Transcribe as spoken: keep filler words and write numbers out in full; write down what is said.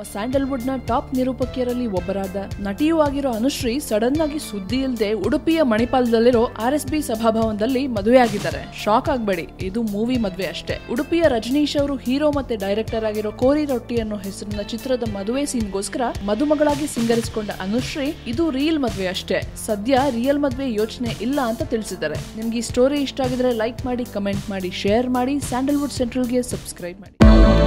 Sandalwood ನ top ನಿರೂಪಕಿಯರಲ್ಲಿ ಒಬ್ಬರಾದ ನಟಿಯೂ ಆಗಿರೋ ಅನುಶ್ರೀ ಸಡನ್ ಆಗಿ ಸುದ್ದಿ ಇಲ್ಲದೆ ಉಡುಪಿಯ ಮಣಿಪಾಲದಲ್ಲಿರೋ ಆರ್ ಎಸ್ ಬಿ ಸಭಾಭವನದಲ್ಲಿ ಮದುವೆ ಆಗಿದ್ದಾರೆ. ಶಾಕ್ ಆಗ್ಬೇಡಿ, ಇದು ಮೂವಿ ಮದುವೆ ಅಷ್ಟೇ. ಉಡುಪಿಯ ರಜನೀಶ್ ಅವರು ಹೀರೋ ಮತ್ತೆ ಡೈರೆಕ್ಟರ್ ಆಗಿರೋ ಕೋರಿ ರೊಟ್ಟಿ ಅನ್ನೋ ಹೆಸರಿನ ಚಿತ್ರದ ಮದುವೆ ಸೀನ್ಗೋಸ್ಕರ ಮದುಮಗಳಾಗಿ ಸಿಂಗರಿಸಿಕೊಂಡ ಅನುಶ್ರೀ ಇದು ರಿಯಲ್ ಮದುವೆ ಅಷ್ಟೇ, ಸದ್ಯ ರಿಯಲ್ ಮದುವೆ ಯೋಚನೆ ಇಲ್ಲ ಅಂತ ತಿಳಿಸಿದ್ದಾರೆ. ನಿಮ್ಗೆ ಈ ಸ್ಟೋರಿ ಇಷ್ಟ ಆಗಿದ್ರೆ ಲೈಕ್ ಮಾಡಿ, ಕಮೆಂಟ್ ಮಾಡಿ, ಶೇರ್ ಮಾಡಿ, ಸ್ಯಾಂಡಲ್ವುಡ್ ಸೆಂಟ್ರಲ್ಗೆ ಸಬ್ಸ್ಕ್ರೈಬ್ ಮಾಡಿ.